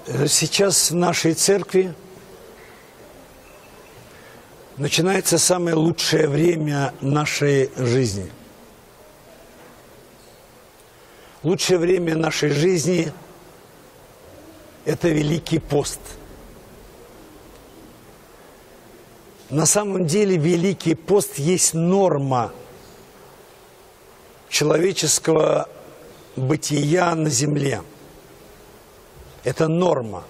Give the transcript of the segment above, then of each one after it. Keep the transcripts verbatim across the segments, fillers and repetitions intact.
Сейчас в нашей церкви начинается самое лучшее время нашей жизни. Лучшее время нашей жизни – это Великий пост. На самом деле Великий пост есть норма человеческого бытия на земле. Это норма.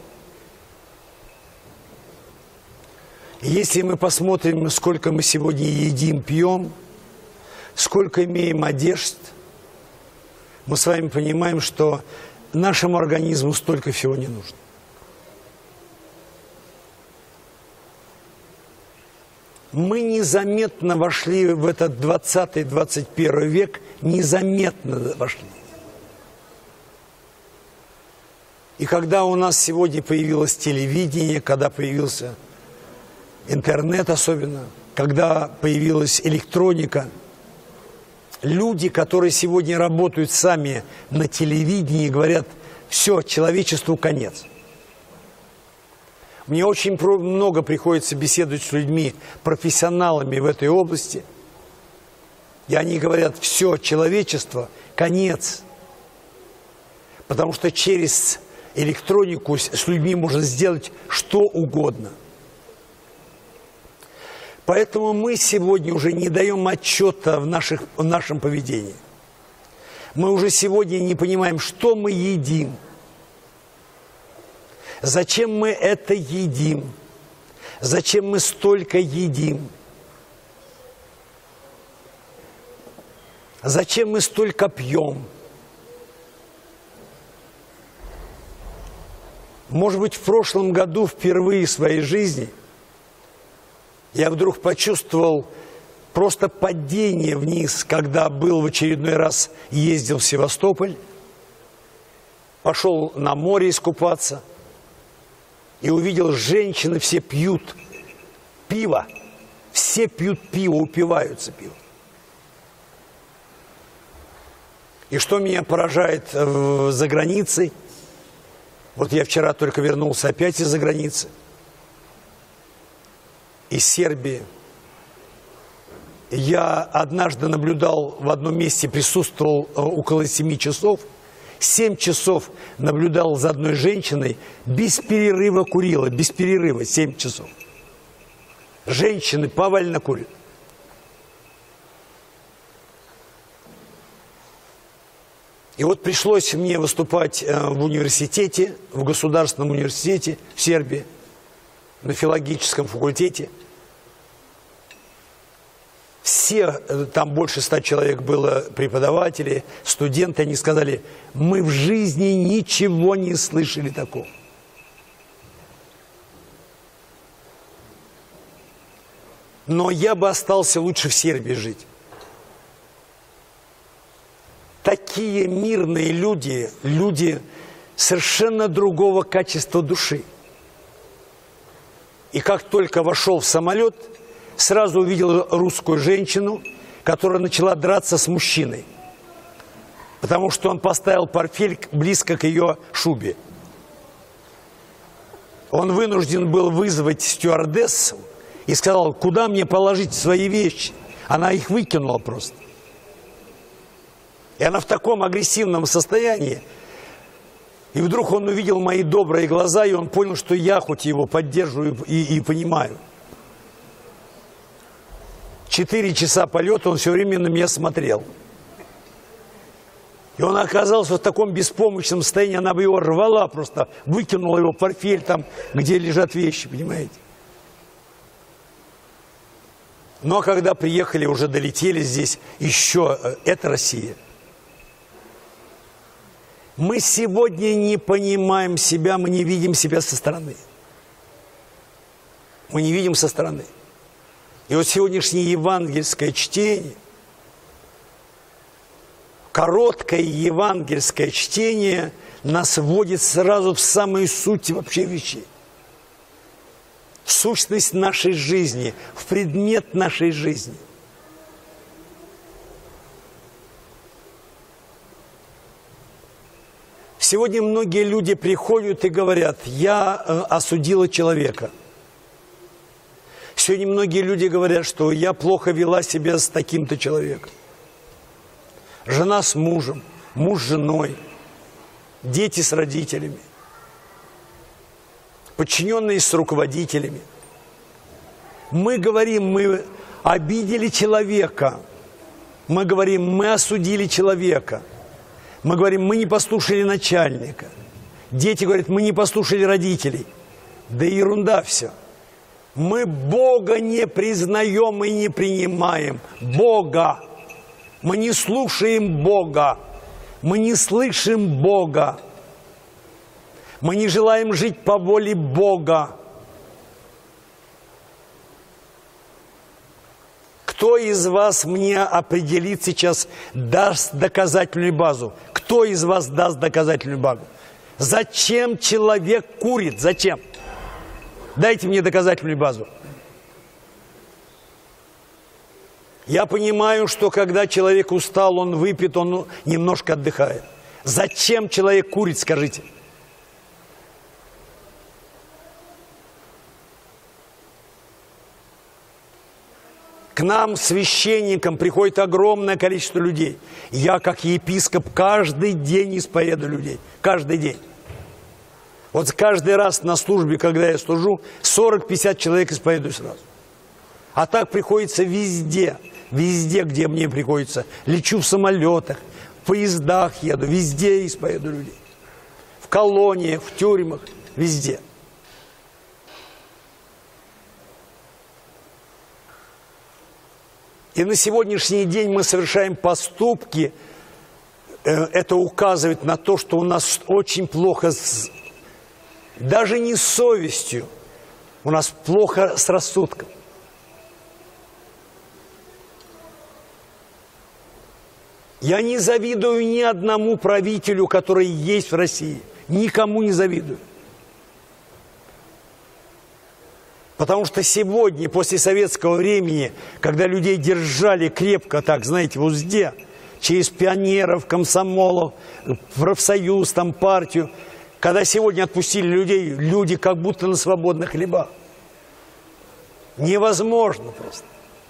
Если мы посмотрим, сколько мы сегодня едим, пьем, сколько имеем одежд, мы с вами понимаем, что нашему организму столько всего не нужно. Мы незаметно вошли в этот двадцатый-двадцать первый век, незаметно вошли. И когда у нас сегодня появилось телевидение, когда появился интернет особенно, когда появилась электроника, люди, которые сегодня работают сами на телевидении, говорят: все, человечеству конец. Мне очень много приходится беседовать с людьми, профессионалами в этой области, и они говорят: все, человечество конец. Потому что через электронику с людьми можно сделать что угодно. Поэтому мы сегодня уже не даем отчета в, наших, в нашем поведении. Мы уже сегодня не понимаем, что мы едим, зачем мы это едим, зачем мы столько едим, зачем мы столько пьем. Может быть, в прошлом году впервые в своей жизни я вдруг почувствовал просто падение вниз, когда был в очередной раз, ездил в Севастополь, пошел на море искупаться и увидел, женщины все пьют пиво, все пьют пиво, упиваются пивом. И что меня поражает за границей? Вот я вчера только вернулся опять из-за границы, из Сербии. Я однажды наблюдал в одном месте, присутствовал около семи часов. Семь часов наблюдал за одной женщиной, без перерыва курила, без перерыва, семь часов. Женщины повально курят. И вот пришлось мне выступать в университете, в государственном университете в Сербии, на филологическом факультете. Все, там больше ста человек было преподавателей, студенты, они сказали: мы в жизни ничего не слышали такого. Но я бы остался лучше в Сербии жить. Такие мирные люди, люди совершенно другого качества души. И как только вошел в самолет, сразу увидел русскую женщину, которая начала драться с мужчиной. Потому что он поставил портфель близко к ее шубе. Он вынужден был вызвать стюардессу и сказал: куда мне положить свои вещи? Она их выкинула просто. И она в таком агрессивном состоянии. И вдруг он увидел мои добрые глаза, и он понял, что я хоть его поддерживаю и, и понимаю. Четыре часа полета он все время на меня смотрел. И он оказался в таком беспомощном состоянии, она бы его рвала просто, выкинула его портфель там, где лежат вещи, понимаете. Но когда приехали, уже долетели здесь, еще это Россия. Мы сегодня не понимаем себя, мы не видим себя со стороны. Мы не видим со стороны. И вот сегодняшнее евангельское чтение, короткое евангельское чтение нас вводит сразу в самую суть вообще вещей. В сущность нашей жизни, в предмет нашей жизни. Сегодня многие люди приходят и говорят: я э, осудила человека. Сегодня многие люди говорят, что я плохо вела себя с таким-то человеком. Жена с мужем, муж с женой, дети с родителями, подчиненные с руководителями. Мы говорим, мы обидели человека. Мы говорим, мы осудили человека. Мы говорим, мы не послушали начальника. Дети говорят, мы не послушали родителей. Да ерунда все. Мы Бога не признаем и не принимаем. Бога. Мы не слушаем Бога. Мы не слышим Бога. Мы не желаем жить по воле Бога. Кто из вас мне определит сейчас, даст доказательную базу? Кто из вас даст доказательную базу? Зачем человек курит? Зачем? Дайте мне доказательную базу. Я понимаю, что когда человек устал, он выпьет, он немножко отдыхает. Зачем человек курит, скажите? К нам, священникам, приходит огромное количество людей. Я, как епископ, каждый день исповедую людей. Каждый день. Вот каждый раз на службе, когда я служу, сорок-пятьдесят человек исповедую сразу. А так приходится везде. Везде, где мне приходится. Лечу в самолетах, в поездах еду. Везде исповедую людей. В колониях, в тюрьмах. Везде. И на сегодняшний день мы совершаем поступки. Это указывает на то, что у нас очень плохо, с, даже не с совестью, у нас плохо с рассудком. Я не завидую ни одному правителю, который есть в России. Никому не завидую. Потому что сегодня, после советского времени, когда людей держали крепко, так, знаете, в узде, через пионеров, комсомолов, профсоюз, там, партию, когда сегодня отпустили людей, люди как будто на свободных хлебах. Невозможно просто.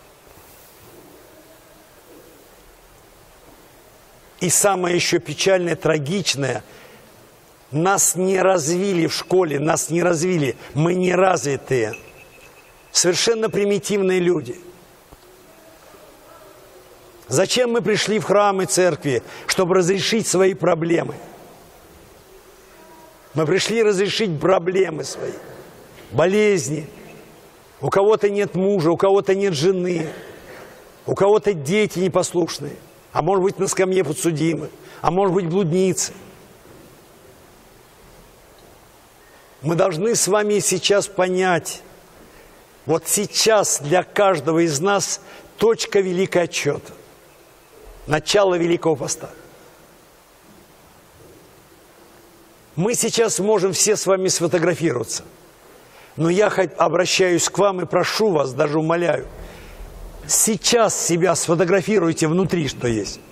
И самое еще печальное, трагичное, нас не развили в школе, нас не развили, мы не развитые. Совершенно примитивные люди. Зачем мы пришли в храмы церкви? Чтобы разрешить свои проблемы. Мы пришли разрешить проблемы свои. Болезни. У кого-то нет мужа, у кого-то нет жены. У кого-то дети непослушные. А может быть, на скамье подсудимы. А может быть, блудницы. Мы должны с вами сейчас понять, вот сейчас для каждого из нас точка великого отчета. Начало Великого Поста. Мы сейчас можем все с вами сфотографироваться. Но я обращаюсь к вам и прошу вас, даже умоляю. Сейчас себя сфотографируйте внутри, что есть.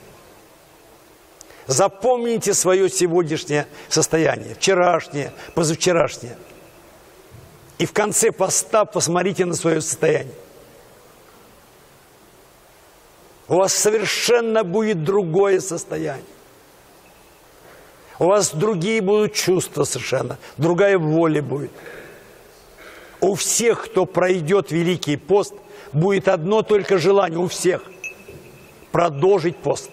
Запомните свое сегодняшнее состояние, вчерашнее, позавчерашнее. И в конце поста посмотрите на свое состояние. У вас совершенно будет другое состояние. У вас другие будут чувства совершенно, другая воля будет. У всех, кто пройдет Великий пост, будет одно только желание, у всех, продолжить пост.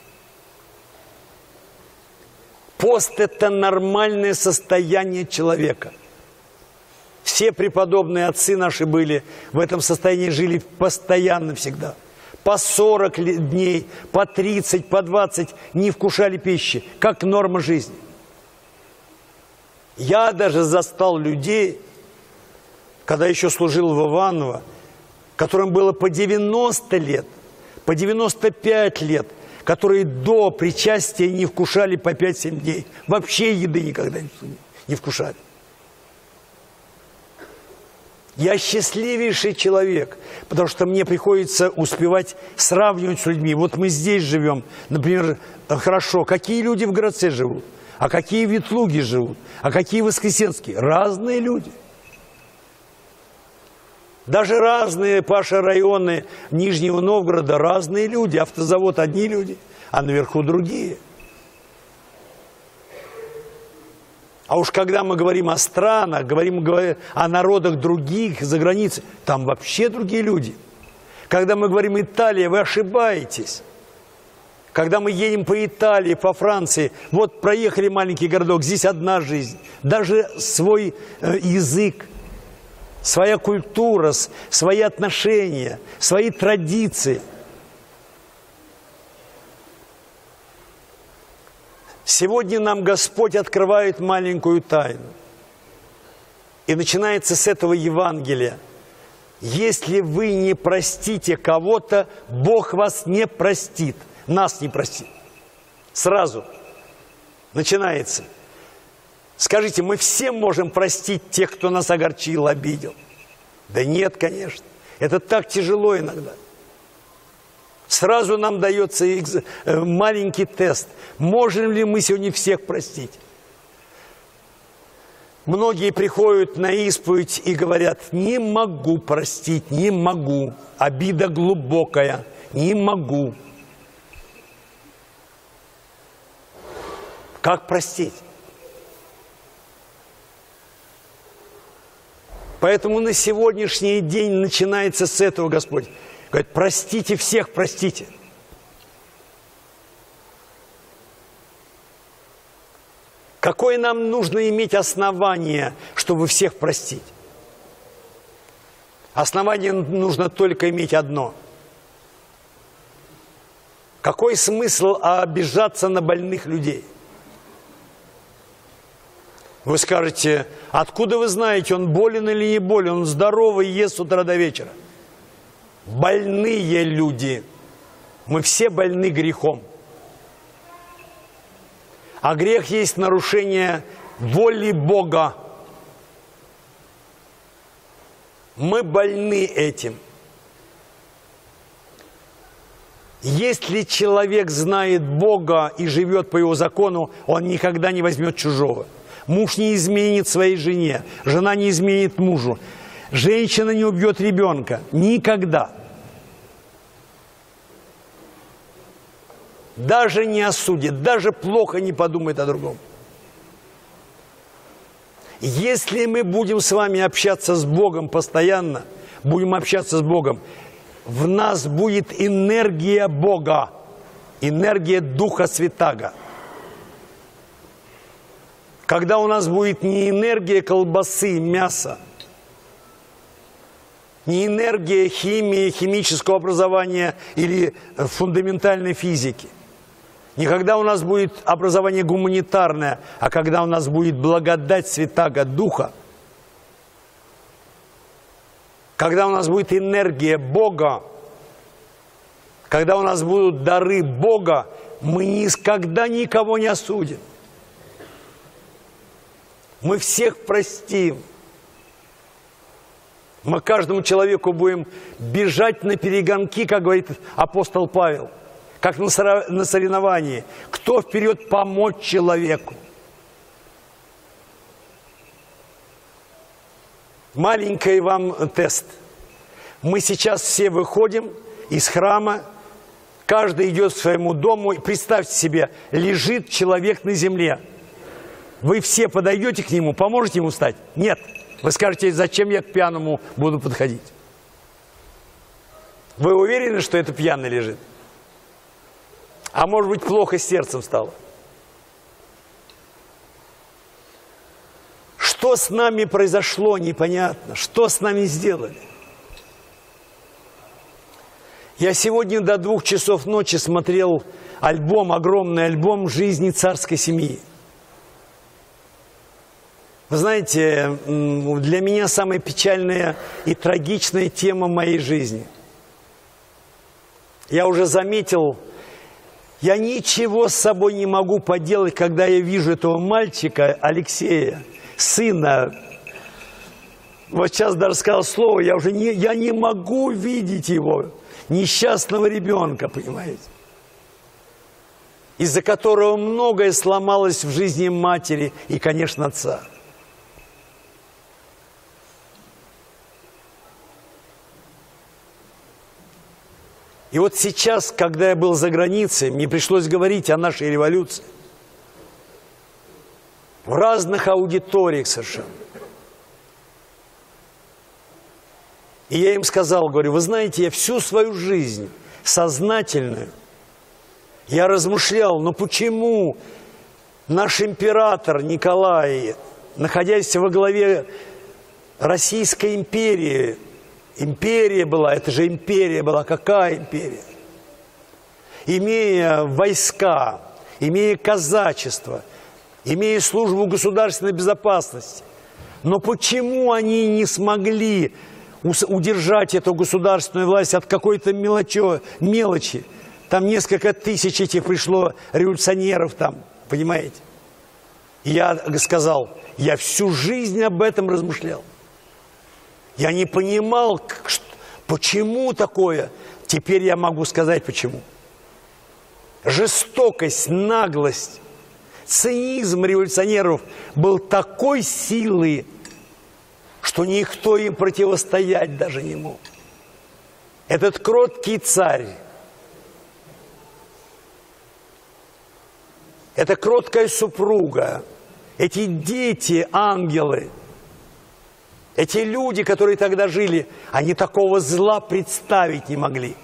Пост – это нормальное состояние человека. Все преподобные отцы наши были в этом состоянии, жили постоянно всегда. По сорок дней, по тридцать, по двадцать не вкушали пищи, как норма жизни. Я даже застал людей, когда еще служил в Иваново, которым было по девяносто лет, по девяносто пять лет, которые до причастия не вкушали по пять-семь дней. Вообще еды никогда не вкушали. Я счастливейший человек, потому что мне приходится успевать сравнивать с людьми. Вот мы здесь живем, например, хорошо. Какие люди в городце живут? а какие ветлуги живут, а какие воскресенские. Разные люди. Даже разные, Паша, районы Нижнего Новгорода, разные люди. Автозавод одни люди, а наверху другие. А уж когда мы говорим о странах, говорим о народах других, за границей, там вообще другие люди. Когда мы говорим «Италия», вы ошибаетесь. Когда мы едем по Италии, по Франции, вот проехали маленький городок, здесь одна жизнь. Даже свой э, язык, своя культура, свои отношения, свои традиции. Сегодня нам Господь открывает маленькую тайну. И начинается с этого Евангелия. Если вы не простите кого-то, Бог вас не простит, нас не простит. Сразу начинается. Скажите, мы все можем простить тех, кто нас огорчил, обидел? Да нет, конечно. Это так тяжело иногда. Сразу нам дается маленький тест. Можем ли мы сегодня всех простить? Многие приходят на исповедь и говорят: не могу простить, не могу. Обида глубокая, не могу. Как простить? Поэтому на сегодняшний день начинается с этого Господь. Говорит: простите всех, простите. Какое нам нужно иметь основание, чтобы всех простить? Основание нужно только иметь одно. Какой смысл обижаться на больных людей? Вы скажете: откуда вы знаете, он болен или не болен? Он здоровый, ест с утра до вечера. Больные люди. Мы все больны грехом. А грех есть нарушение воли Бога. Мы больны этим. Если человек знает Бога и живет по Его закону, он никогда не возьмет чужого. Муж не изменит своей жене, жена не изменит мужу, женщина не убьет ребенка. Никогда. Даже не осудит, даже плохо не подумает о другом. Если мы будем с вами общаться с Богом постоянно, будем общаться с Богом, в нас будет энергия Бога, энергия Духа Святаго. Когда у нас будет не энергия колбасы, мяса, не энергия химии, химического образования или фундаментальной физики, не когда у нас будет образование гуманитарное, а когда у нас будет благодать Святаго Духа, когда у нас будет энергия Бога, когда у нас будут дары Бога, мы никогда никого не осудим. Мы всех простим. Мы каждому человеку будем бежать на перегонки, как говорит апостол Павел, как на соревновании. Кто вперед помочь человеку? Маленький вам тест. Мы сейчас все выходим из храма, каждый идет к своему дому. Представьте себе, лежит человек на земле. Вы все подойдете к нему, поможете ему встать? Нет. Вы скажете: зачем я к пьяному буду подходить? Вы уверены, что это пьяный лежит? А может быть, плохо с сердцем стало? Что с нами произошло, непонятно. Что с нами сделали? Я сегодня до двух часов ночи смотрел альбом, огромный альбом жизни царской семьи. Вы знаете, для меня самая печальная и трагичная тема моей жизни. Я уже заметил, я ничего с собой не могу поделать, когда я вижу этого мальчика, Алексея, сына. Вот сейчас даже сказал слово, я уже не, я не могу видеть его, несчастного ребенка, понимаете. из-за которого многое сломалось в жизни матери и, конечно, отца. И вот сейчас, когда я был за границей, мне пришлось говорить о нашей революции. В разных аудиториях совершенно. И я им сказал, говорю, вы знаете, я всю свою жизнь сознательную, я размышлял, но почему наш император Николай, находясь во главе Российской империи, империя была, это же империя была, какая империя? Имея войска, имея казачество, имея службу государственной безопасности, но почему они не смогли удержать эту государственную власть от какой-то мелочи, мелочи? Там несколько тысяч этих пришло революционеров там, понимаете? И я сказал, я всю жизнь об этом размышлял. Я не понимал, почему такое. Теперь я могу сказать, почему. Жестокость, наглость, цинизм революционеров был такой силы, что никто им противостоять даже не мог. Этот кроткий царь, эта кроткая супруга, эти дети, ангелы, эти люди, которые тогда жили, они такого зла представить не могли.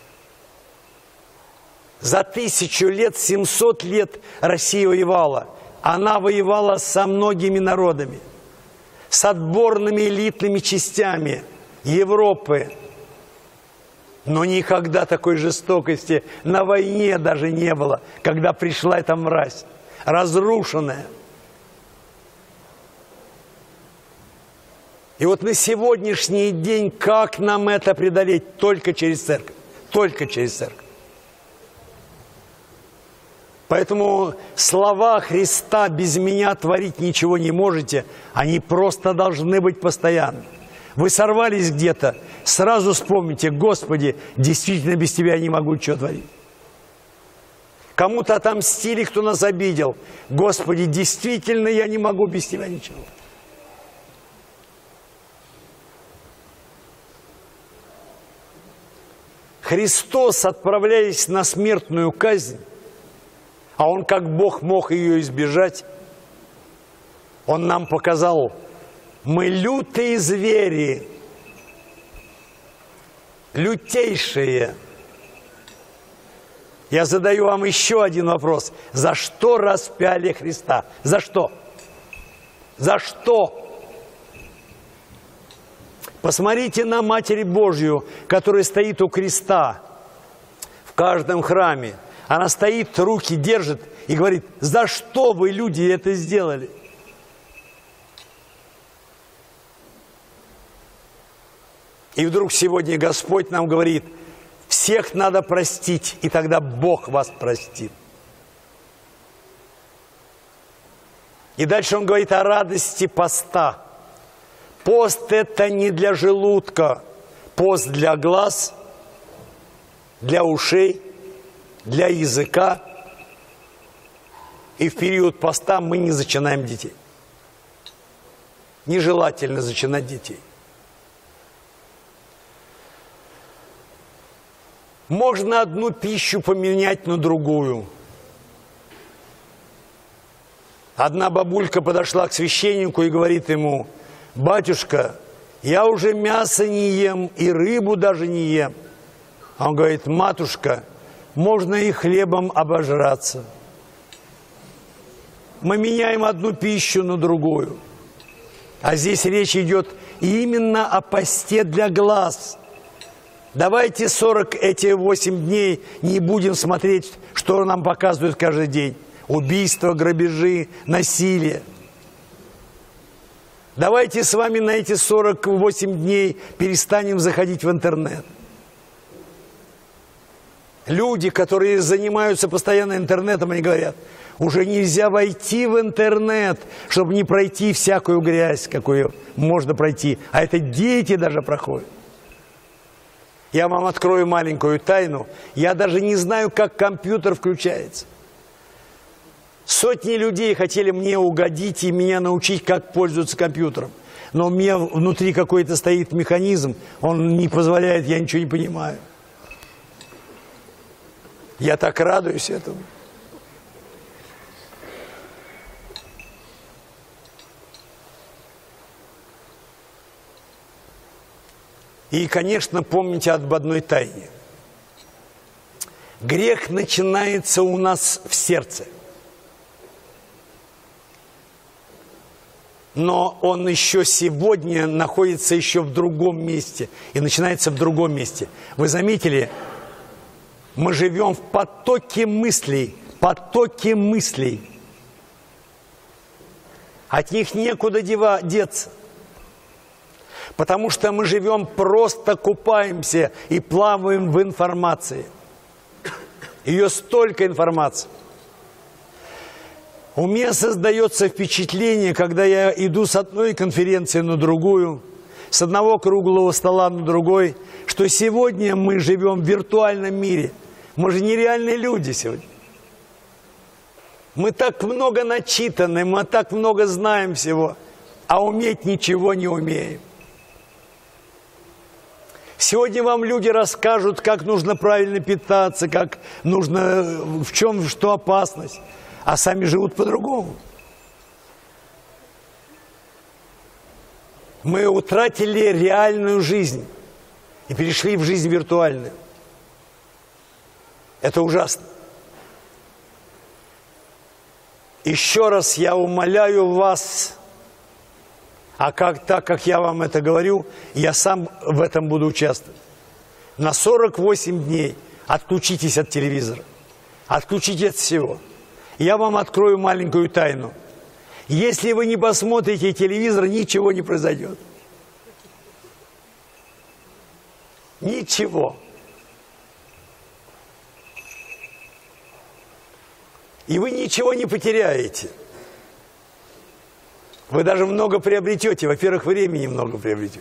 За тысячу лет, семьсот лет Россия воевала. Она воевала со многими народами, с отборными элитными частями Европы. Но никогда такой жестокости на войне даже не было, когда пришла эта мразь, разрушенная. И вот на сегодняшний день, как нам это преодолеть? Только через церковь. Только через церковь. Поэтому слова Христа «без меня творить ничего не можете», они просто должны быть постоянны. Вы сорвались где-то, сразу вспомните, Господи, действительно без Тебя я не могу ничего творить. Кому-то отомстили, кто нас обидел. Господи, действительно я не могу без Тебя ничего. Христос, отправляясь на смертную казнь, а Он как Бог мог ее избежать, Он нам показал, мы лютые звери, лютейшие. Я задаю вам еще один вопрос. За что распяли Христа? За что? За что? Посмотрите на Матерь Божью, которая стоит у креста в каждом храме. Она стоит, руки держит и говорит, за что вы, люди, это сделали? И вдруг сегодня Господь нам говорит, всех надо простить, и тогда Бог вас простит. И дальше Он говорит о радости поста. Пост – это не для желудка, пост для глаз, для ушей, для языка. И в период поста мы не зачинаем детей. Нежелательно зачинать детей. Можно одну пищу поменять на другую. Одна бабулька подошла к священнику и говорит ему, батюшка, я уже мясо не ем и рыбу даже не ем. А он говорит, матушка, можно и хлебом обожраться. Мы меняем одну пищу на другую. А здесь речь идет именно о посте для глаз. Давайте сорок эти восемь дней не будем смотреть, что нам показывают каждый день. Убийства, грабежи, насилие. Давайте с вами на эти сорок восемь дней перестанем заходить в интернет. Люди, которые занимаются постоянно интернетом, они говорят, уже нельзя войти в интернет, чтобы не пройти всякую грязь, какую можно пройти. А это дети даже проходят. Я вам открою маленькую тайну. Я даже не знаю, как компьютер включается. Сотни людей хотели мне угодить и меня научить, как пользоваться компьютером. Но у меня внутри какой-то стоит механизм, он не позволяет, я ничего не понимаю. Я так радуюсь этому. И, конечно, помните об одной тайне. Грех начинается у нас в сердце. Но он еще сегодня находится еще в другом месте. И начинается в другом месте. Вы заметили, мы живем в потоке мыслей. Потоке мыслей. От них некуда дева, деться. Потому что мы живем, просто купаемся и плаваем в информации. Ее столько информации. У меня создается впечатление, когда я иду с одной конференции на другую, с одного круглого стола на другой, что сегодня мы живем в виртуальном мире. Мы же нереальные люди сегодня. Мы так много начитаны, мы так много знаем всего, а уметь ничего не умеем. Сегодня вам люди расскажут, как нужно правильно питаться, как нужно, в чем, что опасность, а сами живут по-другому. Мы утратили реальную жизнь и перешли в жизнь виртуальную. Это ужасно. Еще раз я умоляю вас, а как, так как я вам это говорю, я сам в этом буду участвовать. На сорок восемь дней отключитесь от телевизора, отключитесь от всего. Я вам открою маленькую тайну. Если вы не посмотрите телевизор, ничего не произойдет. Ничего. И вы ничего не потеряете. Вы даже много приобретете. Во-первых, времени много приобретете.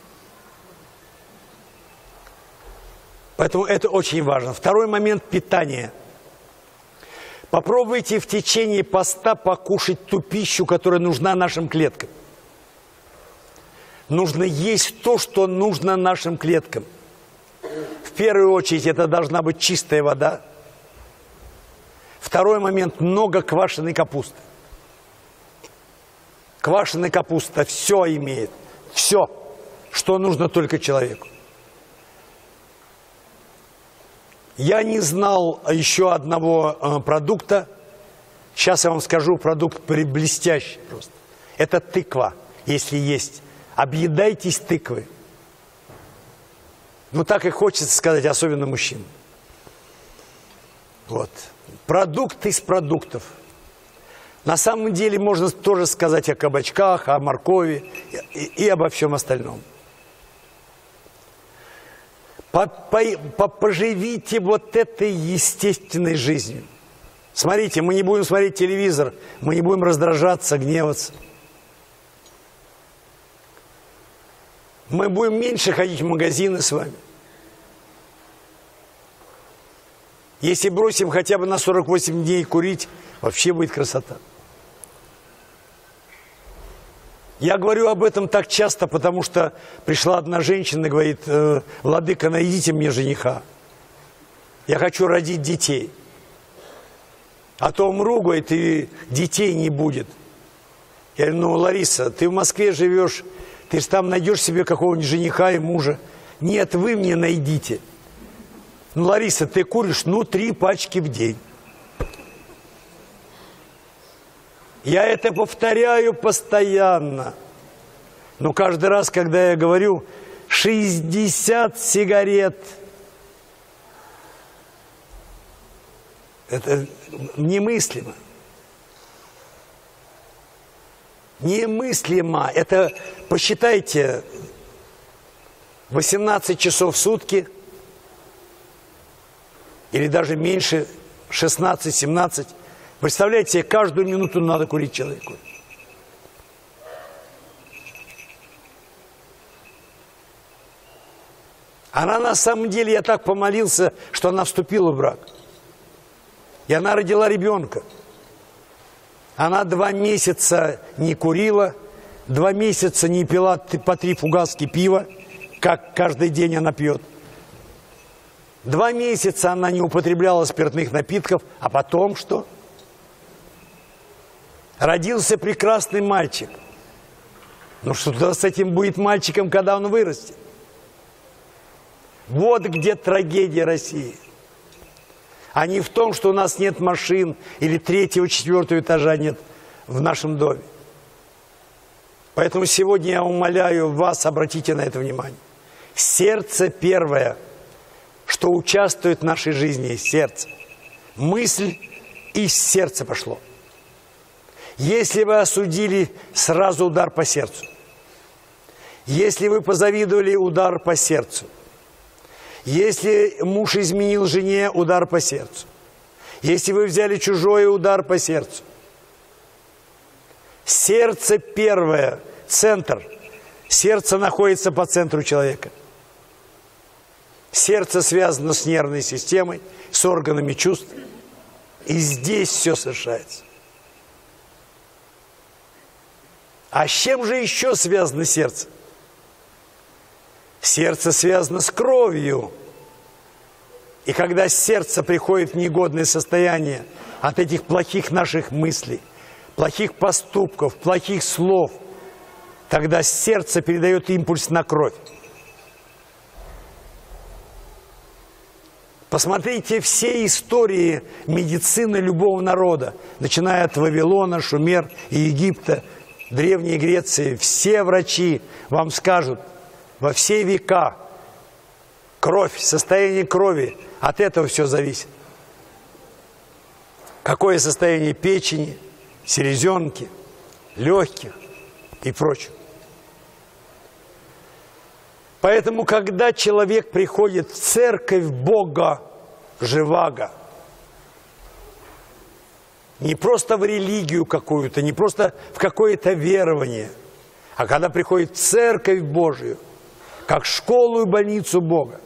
Поэтому это очень важно. Второй момент – питание. Попробуйте в течение поста покушать ту пищу, которая нужна нашим клеткам. Нужно есть то, что нужно нашим клеткам. В первую очередь это должна быть чистая вода. Второй момент – много квашеной капусты. Квашеная капуста все имеет. Все, что нужно только человеку. Я не знал еще одного э, продукта. Сейчас я вам скажу, продукт блестящий просто. Это тыква, если есть. Объедайтесь тыквой. Ну так и хочется сказать, особенно мужчинам. Вот. Продукт из продуктов. На самом деле можно тоже сказать о кабачках, о моркови и, и обо всем остальном. По, по, по, поживите вот этой естественной жизнью. Смотрите, мы не будем смотреть телевизор, мы не будем раздражаться, гневаться. Мы будем меньше ходить в магазины с вами. Если бросим хотя бы на сорок восемь дней курить, вообще будет красота. Я говорю об этом так часто, потому что пришла одна женщина и говорит: «Владыка, найдите мне жениха. Я хочу родить детей. А то умру, говорит, и детей не будет». Я говорю: «Ну, Лариса, ты в Москве живешь, ты же там найдешь себе какого-нибудь жениха и мужа». «Нет, вы мне найдите». «Ну, Лариса, ты куришь, ну, три пачки в день». Я это повторяю постоянно. Но каждый раз, когда я говорю шестьдесят сигарет, это немыслимо. Немыслимо. Это, посчитайте, восемнадцать часов в сутки, или даже меньше, шестнадцать-семнадцать. Представляете себе, каждую минуту надо курить человеку. Она на самом деле, я так помолился, что она вступила в брак. И она родила ребенка. Она два месяца не курила, два месяца не пила по три фугаски пива, как каждый день она пьет. Два месяца она не употребляла спиртных напитков, а потом что? Родился прекрасный мальчик. Ну что с этим будет мальчиком, когда он вырастет? Вот где трагедия России. А не в том, что у нас нет машин или третьего, четвертого этажа нет в нашем доме. Поэтому сегодня я умоляю вас, обратите на это внимание. Сердце первое, что участвует в нашей жизни, сердце. Мысль из сердца пошло. Если вы осудили, сразу удар по сердцу. Если вы позавидовали, удар по сердцу. Если муж изменил жене, удар по сердцу. Если вы взяли чужое, удар по сердцу. Сердце первое, центр. Сердце находится по центру человека. Сердце связано с нервной системой, с органами чувств. И здесь все совершается. А с чем же еще связано сердце? Сердце связано с кровью. И когда сердце приходит в негодное состояние от этих плохих наших мыслей, плохих поступков, плохих слов, тогда сердце передает импульс на кровь. Посмотрите все истории медицины любого народа, начиная от Вавилона, Шумер и Египта, Древней Греции. Все врачи вам скажут, во все века кровь, состояние крови, от этого все зависит. Какое состояние печени, селезенки, легких и прочего. Поэтому, когда человек приходит в церковь Бога живаго, не просто в религию какую-то, не просто в какое-то верование, а когда приходит в церковь Божию, как школу и больницу Бога,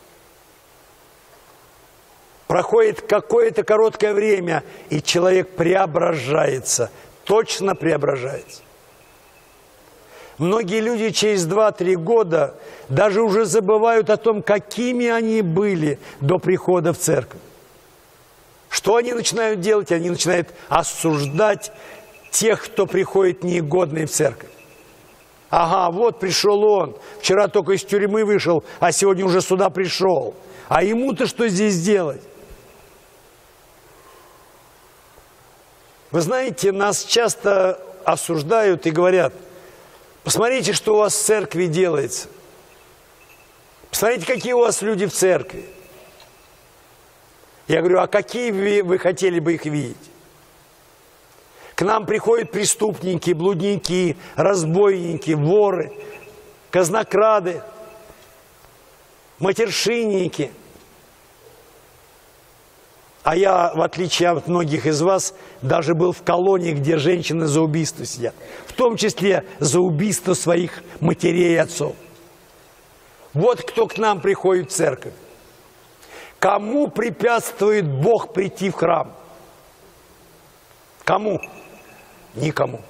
проходит какое-то короткое время, и человек преображается, точно преображается. Многие люди через два-три года даже уже забывают о том, какими они были до прихода в церковь. Что они начинают делать? Они начинают осуждать тех, кто приходит негодный в церковь. Ага, вот пришел он, вчера только из тюрьмы вышел, а сегодня уже сюда пришел. А ему-то что здесь делать? Вы знаете, нас часто осуждают и говорят: посмотрите, что у вас в церкви делается. Посмотрите, какие у вас люди в церкви. Я говорю, а какие вы, вы хотели бы их видеть? К нам приходят преступники, блудники, разбойники, воры, казнокрады, матершинники. А я, в отличие от многих из вас, даже был в колонии, где женщины за убийство сидят. В том числе за убийство своих матерей и отцов. Вот кто к нам приходит в церковь. Кому препятствует Бог прийти в храм? Кому? Никому.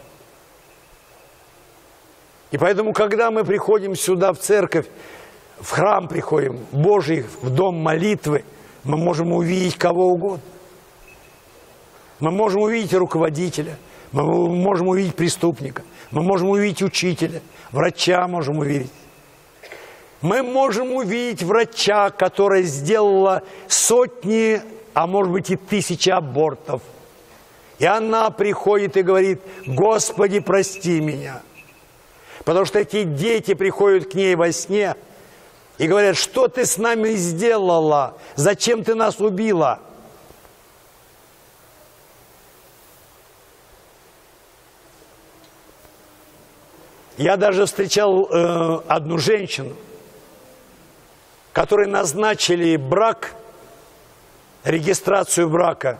И поэтому, когда мы приходим сюда в церковь, в храм приходим, Божий, в дом молитвы, мы можем увидеть кого угодно. Мы можем увидеть руководителя, мы можем увидеть преступника, мы можем увидеть учителя, врача можем увидеть. Мы можем увидеть врача, которая сделала сотни, а может быть и тысячи абортов. И она приходит и говорит: Господи, прости меня. Потому что эти дети приходят к ней во сне и говорят: что ты с нами сделала? Зачем ты нас убила? Я даже встречал э, одну женщину, которой назначили брак, регистрацию брака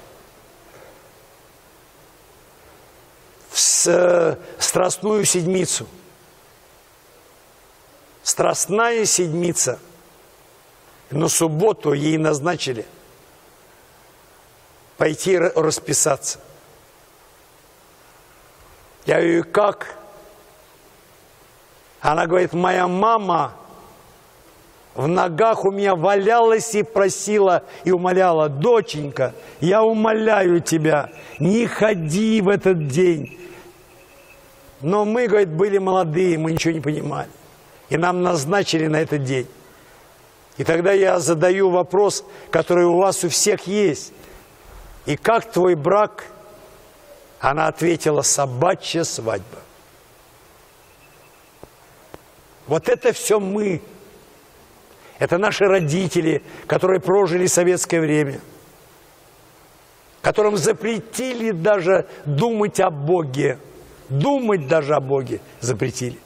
в с, Страстную Седмицу. Страстная Седмица. На субботу ей назначили пойти расписаться. Я говорю, как? Она говорит, моя мама в ногах у меня валялась и просила, и умоляла, доченька, я умоляю тебя, не ходи в этот день. Но мы, говорит, были молодые, мы ничего не понимали. И нам назначили на этот день. И тогда я задаю вопрос, который у вас у всех есть. И как твой брак? Она ответила, собачья свадьба. Вот это все мы. Это наши родители, которые прожили советское время, которым запретили даже думать о Боге. Думать даже о Боге запретили.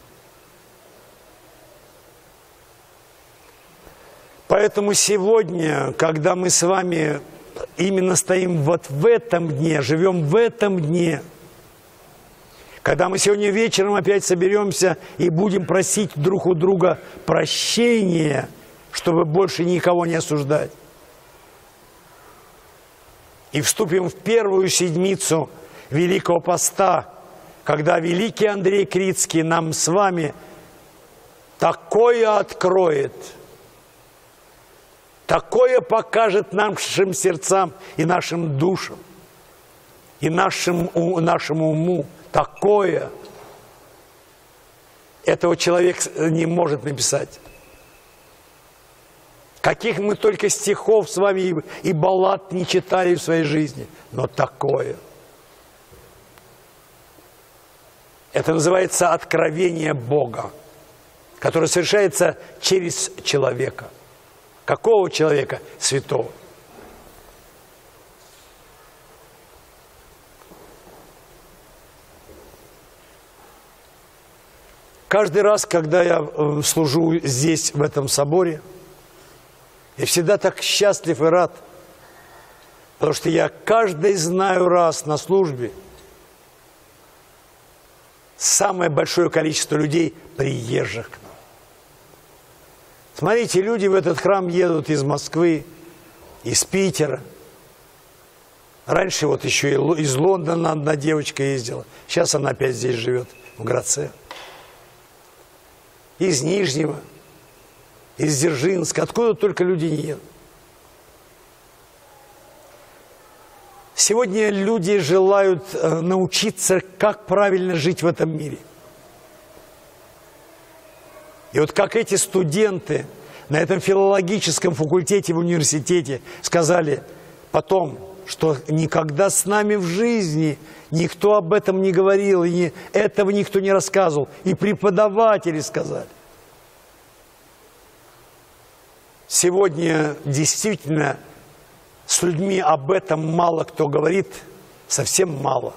Поэтому сегодня, когда мы с вами именно стоим вот в этом дне, живем в этом дне, когда мы сегодня вечером опять соберемся и будем просить друг у друга прощения, чтобы больше никого не осуждать, и вступим в первую седмицу Великого Поста, когда великий Андрей Крицкий нам с вами такое откроет, такое покажет нашим сердцам и нашим душам, и нашим, нашему уму, такое. Этого человек не может написать. Каких мы только стихов с вами и, и баллад не читали в своей жизни, но такое. Это называется откровение Бога, которое совершается через человека. Какого человека? Святого. Каждый раз, когда я служу здесь, в этом соборе, я всегда так счастлив и рад, потому что я каждый знаю раз на службе самое большое количество людей, приезжих к нам. Смотрите, люди в этот храм едут из Москвы, из Питера. Раньше вот еще из Лондона одна девочка ездила. Сейчас она опять здесь живет, в Градце. Из Нижнего, из Дзержинска, откуда только люди не едут. Сегодня люди желают научиться, как правильно жить в этом мире. И вот как эти студенты на этом филологическом факультете в университете сказали потом, что никогда с нами в жизни никто об этом не говорил, и не, этого никто не рассказывал, и преподаватели сказали. Сегодня действительно с людьми об этом мало кто говорит, совсем мало.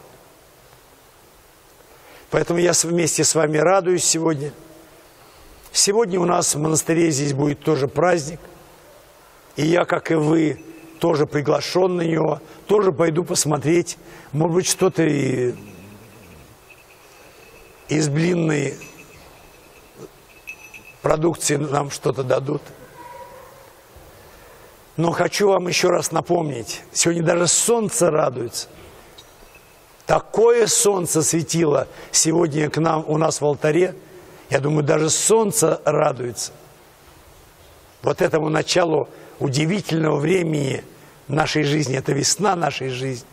Поэтому я вместе с вами радуюсь сегодня. Сегодня у нас в монастыре здесь будет тоже праздник. И я, как и вы, тоже приглашен на него, тоже пойду посмотреть. Может быть, что-то и из блинной продукции нам что-то дадут. Но хочу вам еще раз напомнить, сегодня даже солнце радуется. Такое солнце светило сегодня к нам, у нас в алтаре. Я думаю, даже солнце радуется. Вот этому началу удивительного времени нашей жизни. Это весна нашей жизни.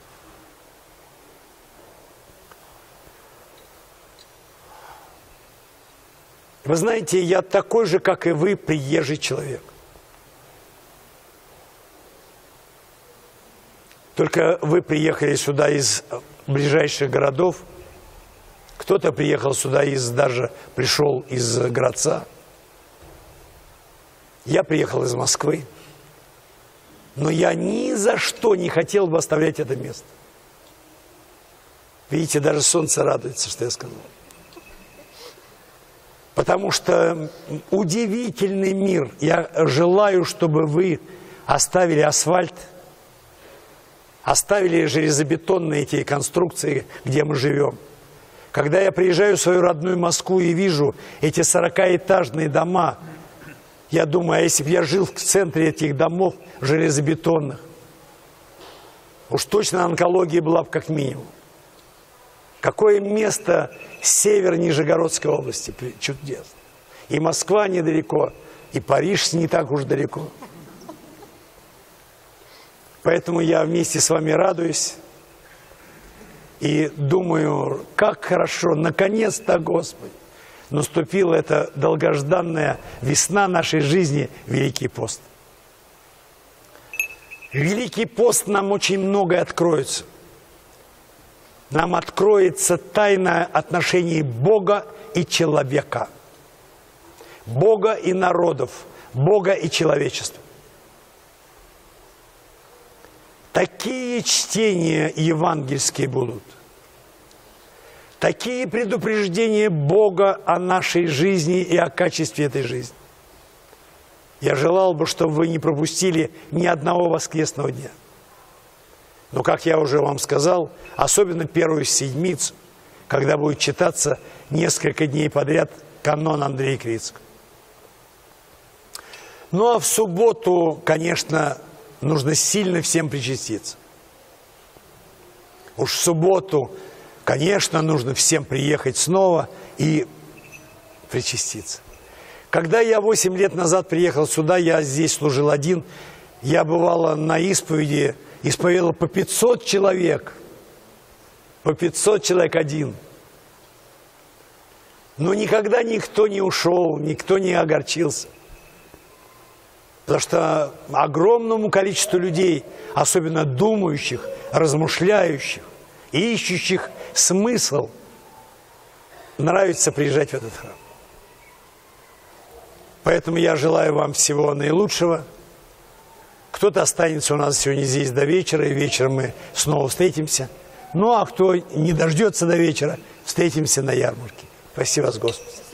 Вы знаете, я такой же, как и вы, приезжий человек. Только вы приехали сюда из ближайших городов. Кто-то приехал сюда из, даже пришел из Градца. Я приехал из Москвы. Но я ни за что не хотел бы оставлять это место. Видите, даже солнце радуется, что я сказал. Потому что удивительный мир. Я желаю, чтобы вы оставили асфальт, оставили железобетонные эти конструкции, где мы живем. Когда я приезжаю в свою родную Москву и вижу эти сорокаэтажные дома, я думаю, а если бы я жил в центре этих домов железобетонных, уж точно онкология была бы как минимум. Какое место север Нижегородской области? Чудесно. И Москва недалеко, и Париж не так уж далеко. Поэтому я вместе с вами радуюсь и думаю, как хорошо, наконец-то, Господи, наступила эта долгожданная весна нашей жизни, Великий пост. Великий пост нам очень многое откроется. Нам откроется тайна отношений Бога и человека, Бога и народов, Бога и человечества. Такие чтения евангельские будут, такие предупреждения Бога о нашей жизни и о качестве этой жизни. Я желал бы, чтобы вы не пропустили ни одного воскресного дня. Но, как я уже вам сказал, особенно первую седмицу, когда будет читаться несколько дней подряд канон Андрея Крицкого. Ну, а в субботу, конечно, нужно сильно всем причаститься. Уж в субботу, конечно, нужно всем приехать снова и причаститься. Когда я восемь лет назад приехал сюда, я здесь служил один, я бывало на исповеди, исповедовал по пятьсот человек, по пятьсот человек один. Но никогда никто не ушел, никто не огорчился. Потому что огромному количеству людей, особенно думающих, размышляющих, ищущих смысл, нравится приезжать в этот храм. Поэтому я желаю вам всего наилучшего. Кто-то останется у нас сегодня здесь до вечера, и вечером мы снова встретимся. Ну, а кто не дождется до вечера, встретимся на ярмарке. Спасибо вас, Господи.